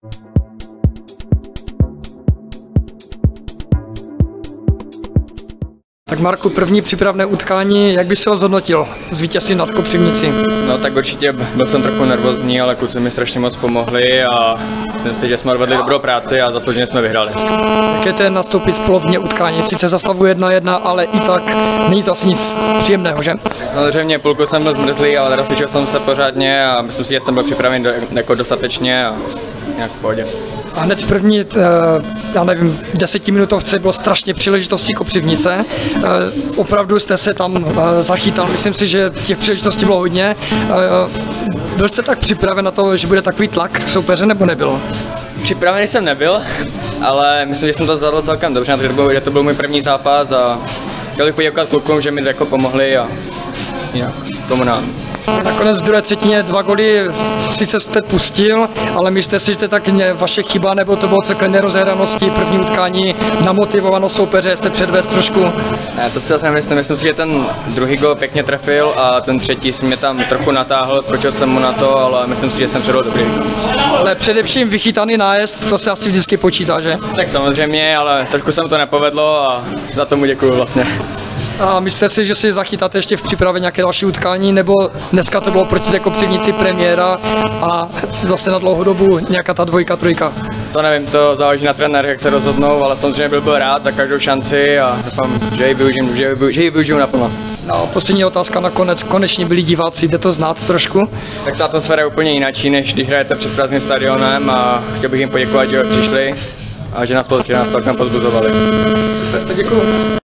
Tak Marku, první přípravné utkání, jak by se ho zhodnotil s vítězstvím nad Kopřivnicí? No tak určitě byl jsem trochu nervózní, ale kluci mi strašně moc pomohli a myslím si, že jsme odvedli dobrou práci a zaslouženě jsme vyhráli. Jak je to nastoupit v polovině utkání? Sice za stavu 1-1, ale i tak není to asi nic příjemného, že? Samozřejmě půlku jsem byl zmrzlý, ale rozcvičil jsem se pořádně a myslím si, že jsem byl připraven jako dostatečně a nějak v pohodě. A hned v první, já nevím, 10minutovce bylo strašně příležitostí Kopřivnice. Opravdu jste se tam zachytal, myslím si, že těch příležitostí bylo hodně. Byl jste tak připraven na to, že bude takový tlak soupeře, nebo nebylo? Připravený jsem nebyl, ale myslím, že jsem to zvládl celkem dobře, protože to byl můj první zápas a chtěl bych poděkovat klukům, že mi jako pomohli a jinak tomu nám. Nakonec v druhé třetině 2 góly sice jste pustil, ale myslíte si, že to je tak vaše chyba, nebo to bylo celkem nerozehranosti první utkání, namotivovanost soupeře se předvést trošku? Ne, to si zase nemyslím, myslím si, že ten druhý gól pěkně trefil a ten třetí si mě tam trochu natáhl, skočil jsem mu na to, ale myslím si, že jsem předvedl dobrý výkon. Ale především vychytaný nájezd, to se asi vždycky počítá, že? Tak samozřejmě, ale trošku se mu to nepovedlo a za tomu děkuju vlastně. A myslíte si, že si zachytáte ještě v přípravě nějaké další utkání, nebo dneska to bylo proti té Kopřivnici premiéra a zase na dlouhou dobu nějaká ta 2, 3? To nevím, to záleží na trenérech, jak se rozhodnou, ale samozřejmě byl rád za každou šanci a doufám, že ji využiju naplno. No, poslední otázka nakonec, konečně byli diváci, jde to znát trošku? Tak ta atmosféra je úplně jináčí, než když hrajete před prázdným stadionem a chtěl bych jim poděkovat, že přišli a že nás celkem pozbuzovali. Super, tak děkuju.